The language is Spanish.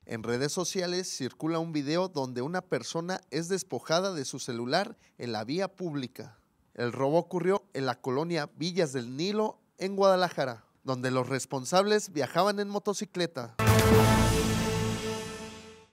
En redes sociales circula un video donde una persona es despojada de su celular en la vía pública. El robo ocurrió en la colonia Villas del Nilo, en Guadalajara, donde los responsables viajaban en motocicleta.